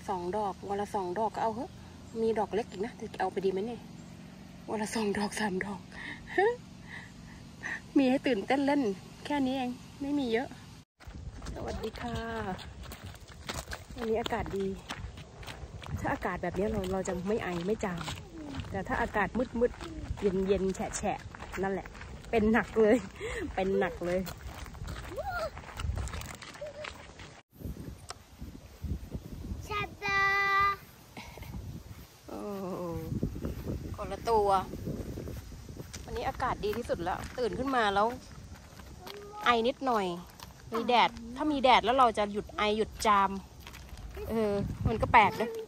2 ดอกวันละ2 ดอกก็เอาเถอะมีดอกเล็กอีกนะจะเอาไปดีไหมเนี่ยวันละ2 ดอก 3 ดอก มีให้ตื่นเต้นเล่นแค่นี้เองไม่มีเยอะสวัสดีค่ะวันนี้อากาศดีถ้าอากาศแบบนี้เราจะไม่ไอไม่จามแต่ถ้าอากาศมืดเย็นแฉะนั่นแหละเป็นหนักเลยเป็นหนักเลยชัดดาโอ้คนละตัววันนี้อากาศดีที่สุดแล้วตื่นขึ้นมาแล้วไอนิดหน่อยมีแดดถ้ามีแดดแล้วเราจะหยุดไอหยุดจามมันก็แปลกนะ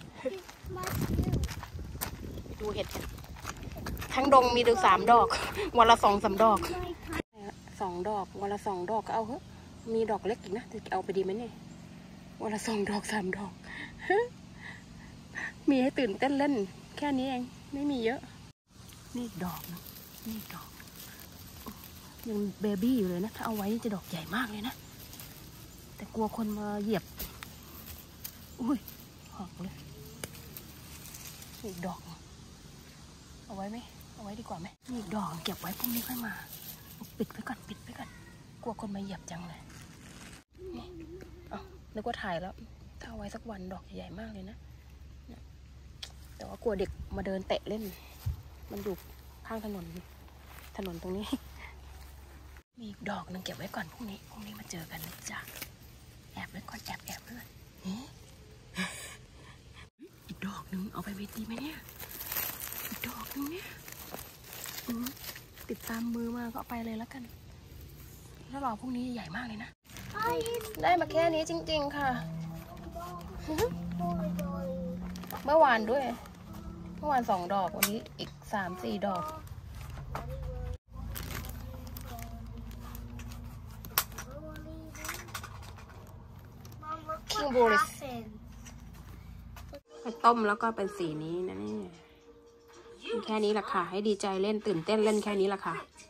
ดูเห็ดทั้งดงมีดู3 ดอกวันละ2-3 ดอก2 ดอกวันละ2 ดอกก็เอาเถอะมีดอกเล็กอีกนะจะเอาไปดีไหมเนี่ยวันละ2 ดอก 3 ดอก มีให้ตื่นเต้นเล่นแค่นี้เองไม่มีเยอะนี่ดอกนะนี่ดอกยังเบบี้อยู่เลยนะถ้าเอาไว้จะดอกใหญ่มากเลยนะแต่กลัวคนมาเหยียบอุ้ยหักเลยอีกดอกเอาไว้ไหมเอาไว้ดีกว่าไหมอีกดอกเก็บไว้พรุ่งนี้ค่อยมาปิดไว้ก่อนกลัวคนมาเหยียบจังเลยนี่นึกว่าถ่ายแล้วถ้าเอาไว้สักวันดอกใหญ่มากเลยนะแต่ว่ากลัวเด็กมาเดินเตะเล่นมันอยู่ข้างถนนตรงนี้มีอีกดอกนึงเก็บไว้ก่อนพรุ่งนี้มาเจอกันนะจ๊ะแอบไว้ก่อนแอบเพื่อนอีกดอกนึงเอาไปเวทีไหมเนี่ยอีกดอกนึงเนี่ยติดตามมือมาก็เอาไปเลยแล้วกันแล้วรอพรุ่งนี้ใหญ่มากเลยนะได้มาแค่นี้จริงๆค่ะเมื่อวานด้วยเมื่อวาน2 ดอกวันนี้อีก3-4 ดอกคิงโบลิสต้มแล้วก็เป็นสีนี้นะนี่แค่นี้แหละค่ะให้ดีใจเล่นตื่นเต้นเล่นแค่นี้แหละค่ะ